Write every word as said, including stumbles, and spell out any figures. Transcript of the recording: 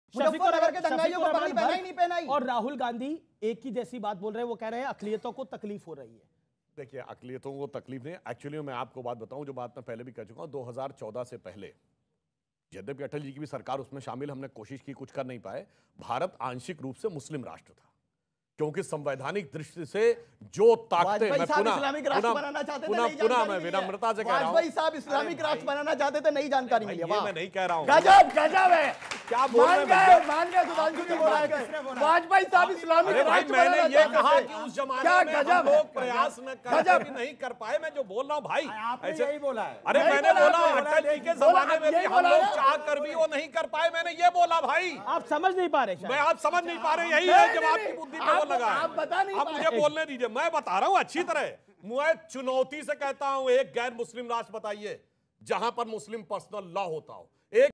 मुजफ्फरनगर के दंगाइयों को पगड़ी पहनाई नहीं पहनाई। और राहुल गांधी एक ही जैसी बात बोल रहे हैं, वो कह रहे हैं अकलियतों को तकलीफ हो रही है। देखिए, अकलियतों को तकलीफ नहीं, एक्चुअली मैं आपको बात बताऊं, जो बात मैं पहले भी कह चुका हूं, दो हज़ार चौदह से पहले यद्यपि अटल जी की भी सरकार उसमें शामिल, हमने कोशिश की, कुछ कर नहीं पाए। भारत आंशिक रूप से मुस्लिम राष्ट्र था, क्योंकि संवैधानिक दृष्टि से जो ताकतें, मैं पुनः इस्लामिक राष्ट्र बनाना चाहते थे, पुनः नहीं पुनः जानकारी मैं मिली है। विनम्रता से कह रहा हूं, वाजपेयी साहब इस्लामिक राष्ट्र बनाना चाहते थे, नहीं जानकारी मिली है। ये मैं नहीं कह रहा हूं। गजब गजब है, क्या बोल रहे मान हैं? गए मान गए सुधांशु जी बोला है वाजपेयी साहब इस्लामिक अरे भाई, राष्ट्र मैंने बनाना ये चाहते कहा थे। कि उस जमाने क्या में गजब हम है। लोग प्रयास न करके गजब। भी नहीं कर पाए। मैं जो बोल रहा हूं भाई, आपने ऐसे यही बोला है। अरे नहीं मैंने बोला, बोला आपने अटल जी के बोला, जमाने में भी यही हम बोला लोग ना। चाह कर भी वो नहीं कर पाए, मैंने ये बोला भाई। आप समझ नहीं पा रहे शायद। मैं आप समझ नहीं पा रहे, यही नहीं, है जब नहीं, आपकी नहीं। बुद्धि पे वो आप- लगा है। आप बता नहीं अब पाए। मुझे बोलने दीजिए, मैं बता रहा हूं अच्छी तरह। मैं चुनौती से कहता हूं, एक गैर मुस्लिम राष्ट्र बताइए जहां पर मुस्लिम पर्सनल लॉ होता हो।